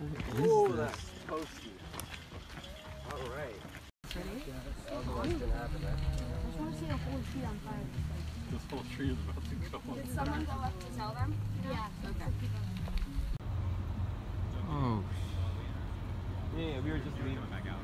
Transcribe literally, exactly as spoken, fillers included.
Oh, that's toasty. All right. Ready? I don't know what's gonna happen there. I just want to see a whole tree on fire. This whole tree is about to go. Did someone go up to tell them? Yeah. Okay. Oh. Yeah, we were just leaving. Back out.